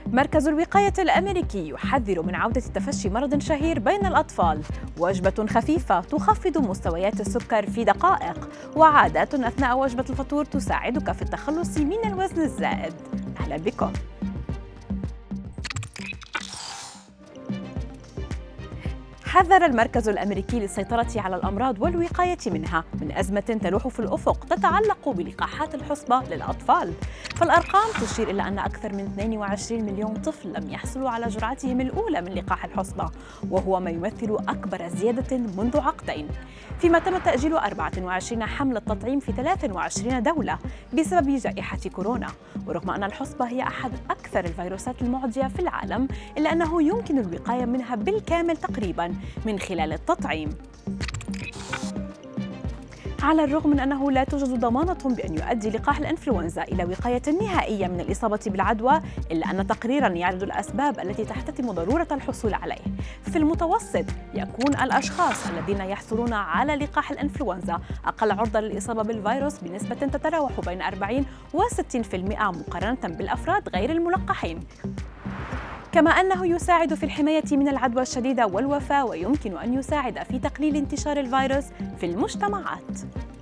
مركز الوقاية الأمريكي يحذر من عودة تفشي مرض شهير بين الأطفال. وجبة خفيفة تخفض مستويات السكر في دقائق، وعادات أثناء وجبة الفطور تساعدك في التخلص من الوزن الزائد. أهلا بكم. حذر المركز الأمريكي للسيطرة على الأمراض والوقاية منها من أزمة تلوح في الأفق تتعلق بلقاحات الحصبة للأطفال. فالأرقام تشير إلى أن أكثر من 22 مليون طفل لم يحصلوا على جرعتهم الأولى من لقاح الحصبة، وهو ما يمثل أكبر زيادة منذ عقدين، فيما تم تأجيل 24 حملة تطعيم في 23 دولة بسبب جائحة كورونا. ورغم أن الحصبة هي أحد أكثر الفيروسات المعدية في العالم، إلا أنه يمكن الوقاية منها بالكامل تقريباً من خلال التطعيم. على الرغم من أنه لا توجد ضمانة بأن يؤدي لقاح الإنفلونزا إلى وقاية نهائية من الإصابة بالعدوى، إلا أن تقريراً يعرض الأسباب التي تحتتم ضرورة الحصول عليه. في المتوسط يكون الأشخاص الذين يحصلون على لقاح الإنفلونزا أقل عرضة للإصابة بالفيروس بنسبة تتراوح بين 40 و 60% مقارنة بالأفراد غير الملقحين، كما أنه يساعد في الحماية من العدوى الشديدة والوفاة، ويمكن أن يساعد في تقليل انتشار الفيروس في المجتمعات.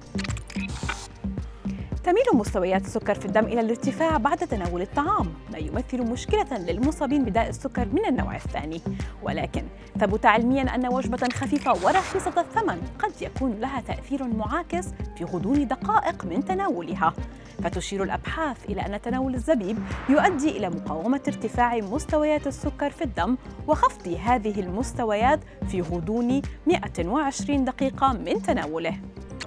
تميل مستويات السكر في الدم إلى الارتفاع بعد تناول الطعام، ما يمثل مشكلة للمصابين بداء السكر من النوع الثاني. ولكن ثبت علمياً أن وجبة خفيفة ورخيصة الثمن قد يكون لها تأثير معاكس في غضون دقائق من تناولها. فتشير الأبحاث إلى أن تناول الزبيب يؤدي إلى مقاومة ارتفاع مستويات السكر في الدم وخفض هذه المستويات في غضون 120 دقيقة من تناوله.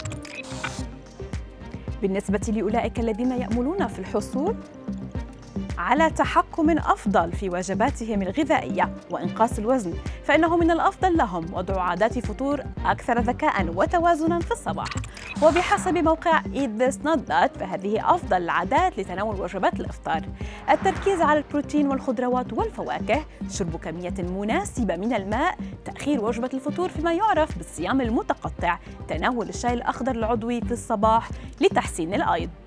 بالنسبة لأولئك الذين يأملون في الحصول على تحكم أفضل في وجباتهم الغذائية وإنقاص الوزن، فإنه من الأفضل لهم وضع عادات فطور أكثر ذكاء وتوازنا في الصباح. وبحسب موقع Eat This Not That، فهذه أفضل العادات لتناول وجبات الإفطار: التركيز على البروتين والخضروات والفواكه، شرب كمية مناسبة من الماء، تأخير وجبة الفطور فيما يعرف بالصيام المتقطع، تناول الشاي الأخضر العضوي في الصباح لتحسين الأيض.